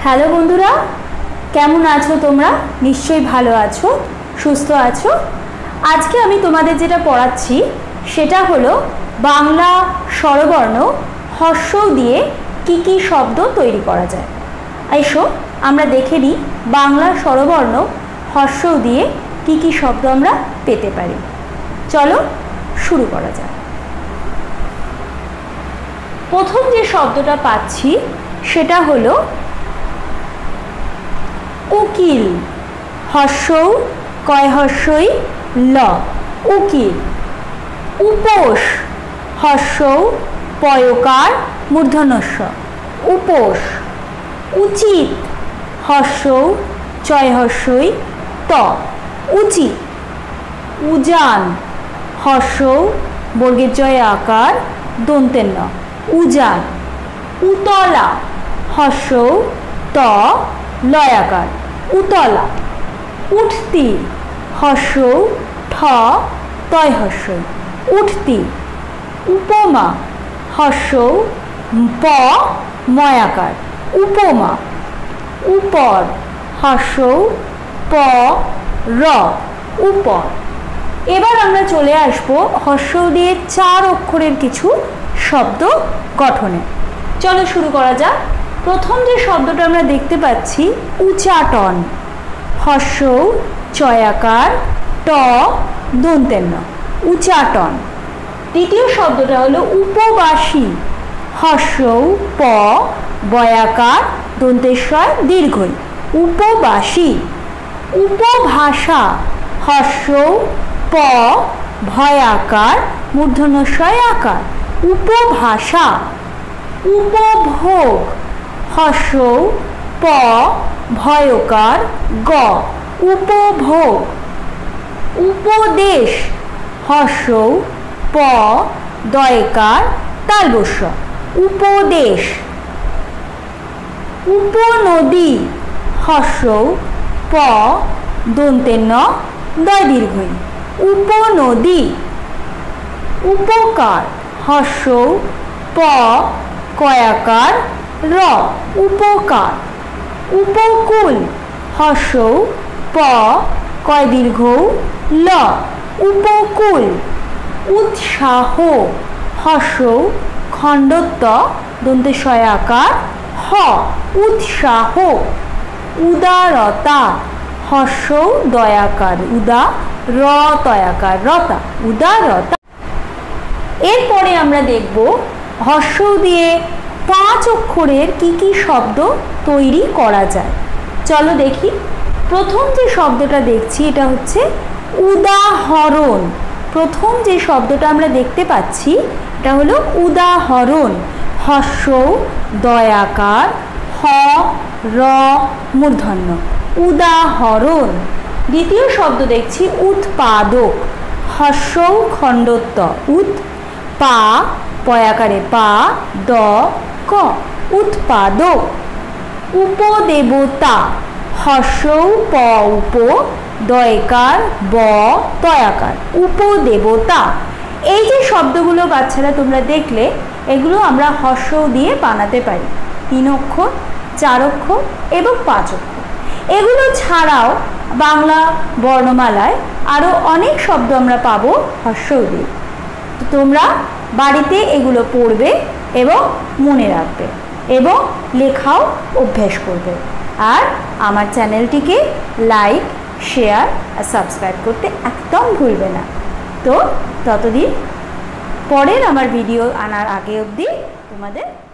Hello বন্ধুরা, কেমন আছো তোমরা? নিশ্চয়ই ভালো আছো, সুস্থ আছো। আজকে আমি তোমাদের যেটা পড়াচ্ছি সেটা হলো বাংলা স্বরবর্ণ হর্ষ দিয়ে কি কি শব্দ তৈরি করা যায়। এসো আমরা দেখে নিই বাংলা স্বরবর্ণ হর্ষ দিয়ে কি কি শব্দ আমরা পেতে পারি। চলো শুরু করা যাক। প্রথম যে শব্দটা পাচ্ছি সেটা হলো উকিল। হর্ষৌ কয় হর্ষই ল, উকিল। উপোস। হর্ষৌ পয়কার মূর্ধন্যস্ব, উপোস। উচিত। হর্ষৌ চয় হর্ষই ত, উচিত। উজান। হর্ষৌ বর্গের জয় আকার দন্তের ন, উজান। উতলা। হর্ষৌ ত লয়াকার, উতলা। উঠতি। হর্ষৌ ঠ তয় হর্ষই, উঠতি। উপমা। হর্ষৌ প ময়াকার, উপমা। উপর। হর্ষৌ প র, উপর। এবার আমরা চলে আসব হর্ষৌ দিয়ে 4 অক্ষরের কিছু শব্দ গঠনে। চলো শুরু করা যাক। প্রথম যে শব্দটা আমরা দেখতে পাচ্ছি উচাটন। হর্ষৌ চয়াকার ট দন্তের ন, উচাটন। দ্বিতীয় শব্দটা হলো উপবাসী। হর্ষৌ প বয়াকার দন্তেশ্বর দীর্ঘই, উপবাসী। উপভাষা। হর্ষৌ প ভয়াকার মূর্ধন্যস্বয় আকার, উপভাষা। উপভোগ। হর্ষৌ প ভয়কার গ, উপভোগ। উপদেশ। হর্ষৌ প দয়কার তালবস্য, উপদেশ। উপনদী। হর্ষৌ প দন্তের ন দয় দীর্ঘই, উপনদী। উপকার। হর্ষৌ প কয়াকার র, উপকার। উপকূল। হর্ষৌ প কয় দীর্ঘ ল, উপকূল। উৎসাহ। হর্ষৌ খণ্ডত্ব দন্তেশ্বয় আকার হ, উৎসাহ। উদারতা। হর্ষৌ দয়াকার উদা র তয়াকার রতা, উদারতা। এরপরে আমরা দেখব হর্ষৌ দিয়ে 5 অক্ষরের কি কি শব্দ তৈরি করা যায়। চলো দেখি। প্রথম যে শব্দটা দেখছি এটা হচ্ছে উদাহরণ। প্রথম যে শব্দটা আমরা দেখতে পাচ্ছি এটা হলো উদাহরণ। হর্ষৌ দয়াকার হ র মূর্ধন্য, উদাহরণ। দ্বিতীয় শব্দ দেখছি উৎপাদক। হর্ষৌ খণ্ডত্ব উৎ পা পয়াকারে পা দ ক, উৎপাদক। উপদেবতা। হর্ষৌ প উপ দয়কার ব তয়াকার, উপদেবতা। এই যে শব্দগুলো বাচ্চারা তোমরা দেখলে এগুলো আমরা হর্ষৌ দিয়ে বানাতে পারি। 3 অক্ষর, 4 অক্ষর এবং 5 অক্ষর। এগুলো ছাড়াও বাংলা বর্ণমালায় আরও অনেক শব্দ আমরা পাবো হর্ষৌ দিয়ে। তোমরা বাড়িতে এগুলো পড়বে এবং মনে রাখবে এবং লেখাও অভ্যাস করবে। আর আমার চ্যানেলটিকে লাইক, শেয়ার আর সাবস্ক্রাইব করতে একদম ভুলবে না। তো ততদিন পরের আমার ভিডিও আনার আগে অবধি তোমাদের